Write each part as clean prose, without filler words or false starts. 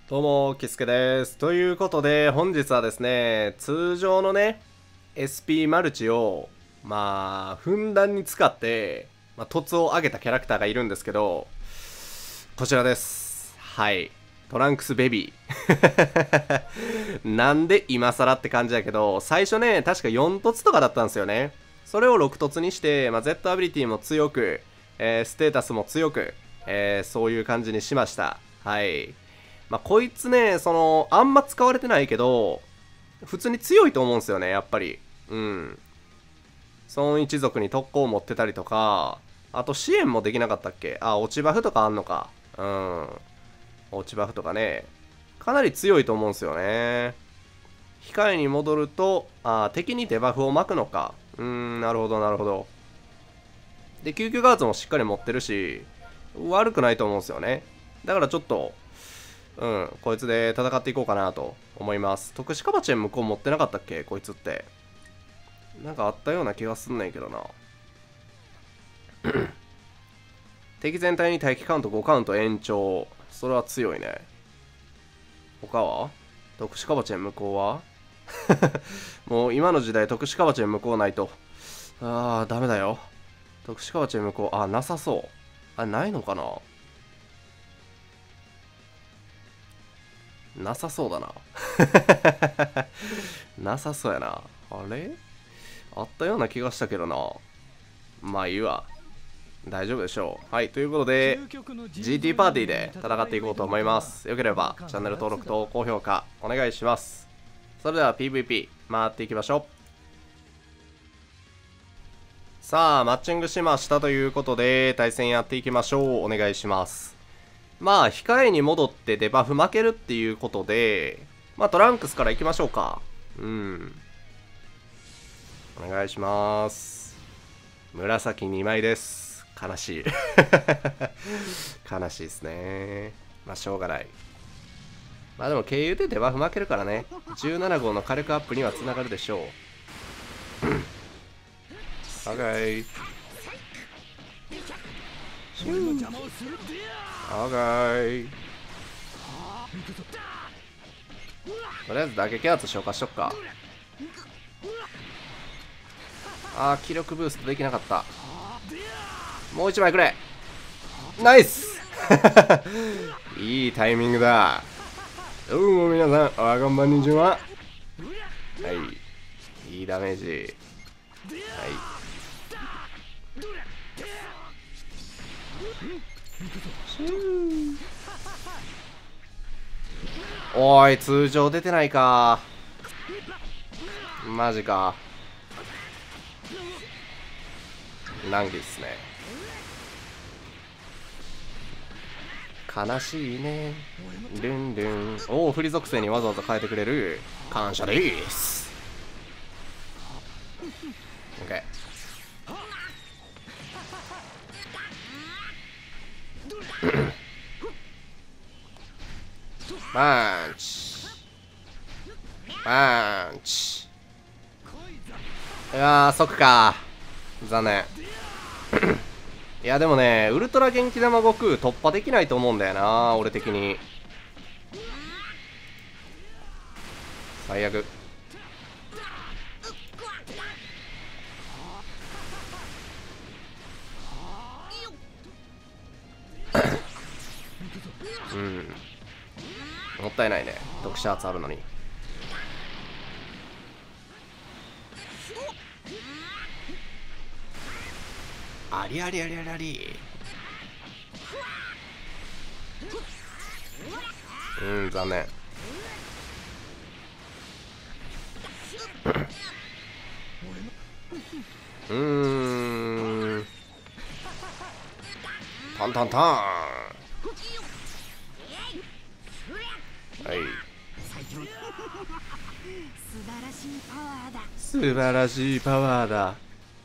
どうも、キスケです。ということで、本日はですね、通常のね、SP マルチを、ふんだんに使って、凸を上げたキャラクターがいるんですけど、こちらです。はい。トランクスベビー。なんで今更って感じだけど、最初ね、確か4凸とかだったんですよね。それを6凸にして、Z アビリティも強く、ステータスも強く、そういう感じにしました。はい。こいつね、あんま使われてないけど、普通に強いと思うんですよね、やっぱり。うん。孫一族に特攻を持ってたりとか、あと支援もできなかったっけ？あ、落ちバフとかあんのか。うん。落ちバフとかね。かなり強いと思うんですよね。控えに戻ると、敵にデバフを巻くのか。なるほど、なるほど。で、救急ガードもしっかり持ってるし、悪くないと思うんですよね。だからちょっと、こいつで戦っていこうかなと思います。特殊カバチェン向こう持ってなかったっけこいつって。なんかあったような気がすんねんけどな。敵全体に待機カウント5カウント延長。それは強いね。他は特殊カバチェン向こうはもう今の時代特殊カバチェン向こうないと。ダメだよ。特殊カバチェン向こう、なさそう。ないのかな？なさそうだな。なさそうやな。あれあったような気がしたけどな。まあいいわ。大丈夫でしょう。はい、ということで、GT パーティーで戦っていこうと思います。よければ、チャンネル登録と高評価お願いします。それでは PVP 回っていきましょう。さあ、マッチングしましたということで、対戦やっていきましょう。お願いします。控えに戻ってデバフ負けるっていうことで、トランクスから行きましょうか。お願いします。紫2枚です。悲しい。悲しいですね。しょうがない。でも経由でデバフ負けるからね。17号の火力アップにはつながるでしょう。OK。OK。とりあえず打撃圧消化しとくか。気力ブーストできなかった。もう一枚くれ。ナイスいいタイミングだ。どうも皆さん、こんばんにちは。はい。いいダメージ。はい。おい、通常出てないか。マジか。難儀っすね。悲しいね。ルンルン。おお、振り属性にわざわざ変えてくれる。感謝でーす。OK。パンチ。パンチ。即か。残念。いやでもね、ウルトラ元気玉悟空突破できないと思うんだよな、俺的に。最悪。もったいないね、特殊圧あるのに。ありありありありあり。残念。タンタンタン。はい。素晴らしいパワーだ。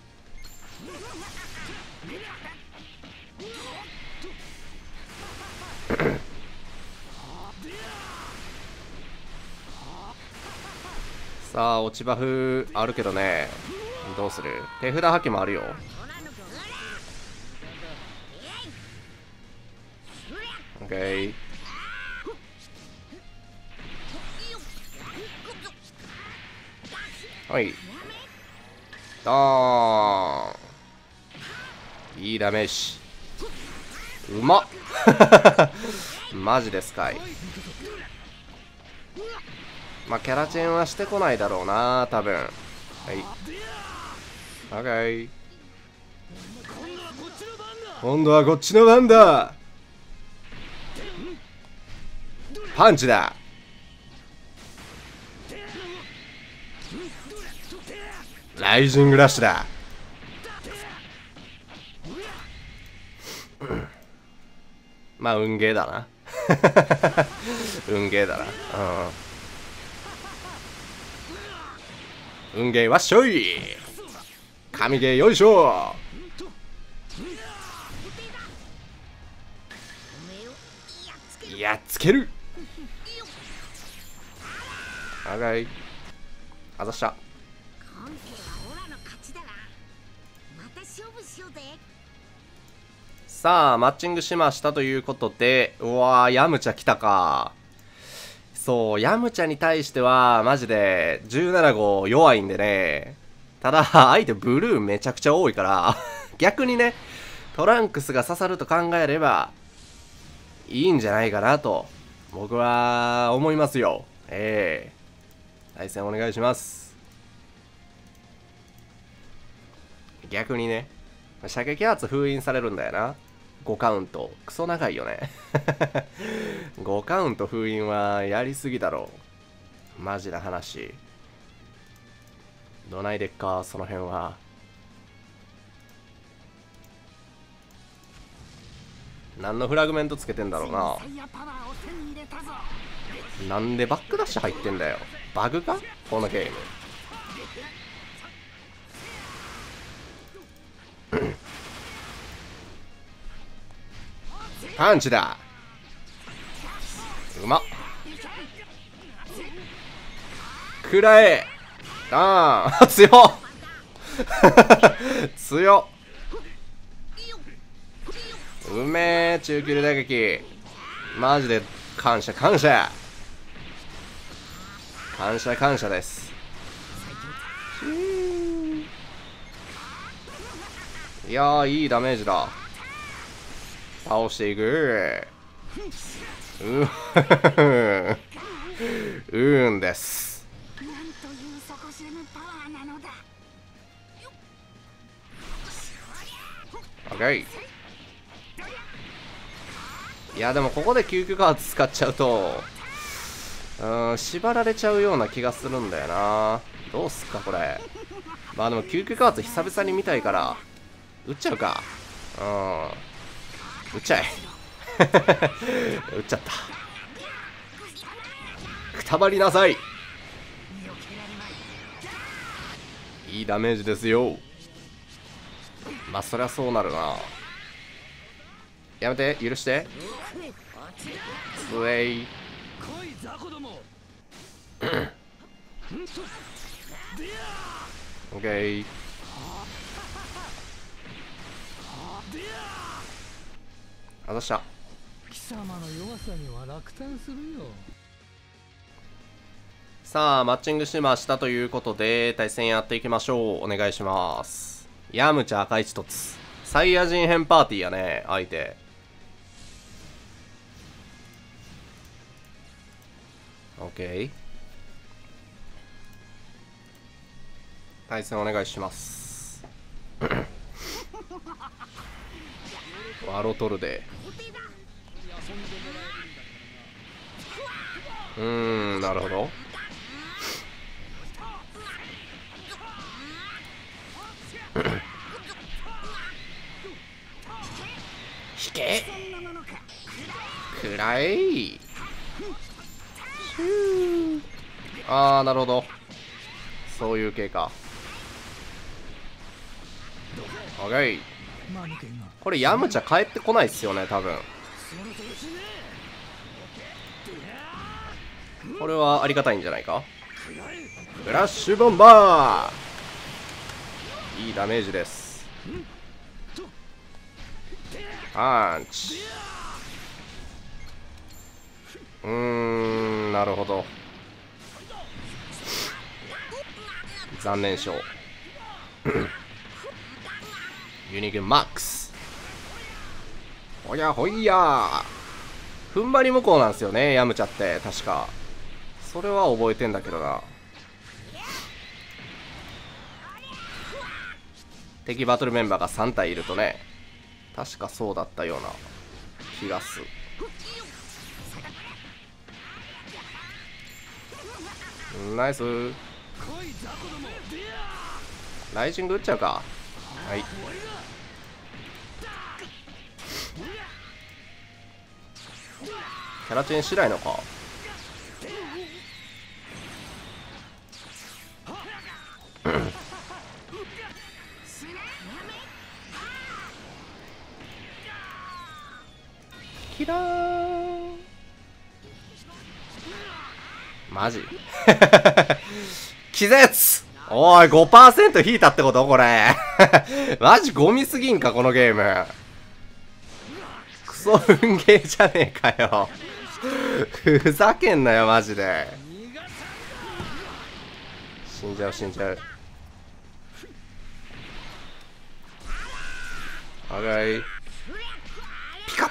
さあ、落ちバフあるけどね。どうする？手札破棄もあるよ。オッケー。 はい。ドーン。いいダメージ。うまっマジですかい。まあキャラチェンはしてこないだろうな多分。はい。オッケー。今度はこっちの番だ。パンチだ。ライジングラッシュだ。まあ運ゲーだな運ゲーだな。運ゲーわっしょい。神ゲーよいしょ。やっつける。あがい。あざした。さあマッチングしましたということで、うわーヤムチャ来たか。そうヤムチャに対してはマジで17号弱いんでね。ただ相手ブルーめちゃくちゃ多いから逆にねトランクスが刺さると考えればいいんじゃないかなと僕は思いますよ。対戦お願いします。逆にね射撃圧封印されるんだよな。5カウントクソ長いよね5カウント封印はやりすぎだろう。マジな話。どないでっかその辺は。何のフラグメントつけてんだろうな。なんでバックダッシュ入ってんだよ。バグかこのゲームパンチだ。うまっ。くらえ。ああ強っ強っ。うめえ中距離打撃。マジで感謝感謝感謝感謝です。いやーいいダメージだ。倒していく。うんです。オッケー。いやでもここで救急カード使っちゃうと縛られちゃうような気がするんだよな。どうすっかこれ。まあでも救急カード久々に見たいから撃っちゃうか。撃っちゃえ撃っちゃった。くたばりなさい。いいダメージですよ。まあそりゃそうなるな。やめて許してスウェイオッケー。あざした。 貴様の弱さには落胆するよ。 さあマッチングしましたということで対戦やっていきましょう。お願いします。ヤムチャ赤一つサイヤ人編パーティーやね相手。オッケー。対戦お願いしますワロトルでなるほど引けくらい。ああなるほどそういう系か。オッケー。これヤムチャ帰ってこないっすよね多分。これはありがたいんじゃないか。フラッシュボンバーいいダメージです。パンチ。なるほど。 残念賞ユニグマックス。ほやほいや踏ん張り無効なんですよね、ヤムチャって確か。それは覚えてんだけどな。敵バトルメンバーが3体いるとね、確かそうだったような気がする。ナイス。ライジング打っちゃうか。はい。キャラチェンしないのか。キラーマジ気絶。おい 5% 引いたってことこれマジゴミすぎんかこのゲーム。クソ運ゲーじゃねえかよふざけんなよマジで。死んじゃう死んじゃう。はがいピカッ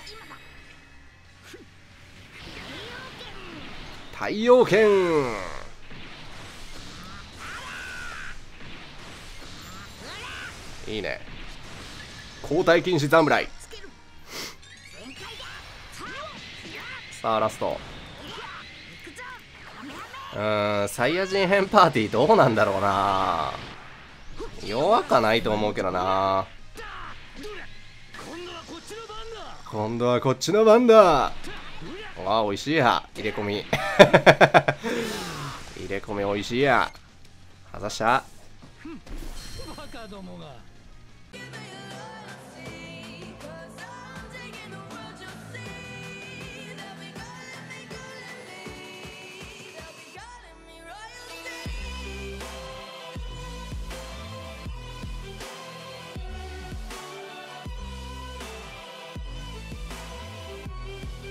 太陽剣。いいね。交代禁止侍。さあラスト。サイヤ人編パーティーどうなんだろうな。弱かないと思うけどな。今度はこっちの番だ。わあ美味しいや入れ込み入れ込み美味しいや。外した。 バカどもが。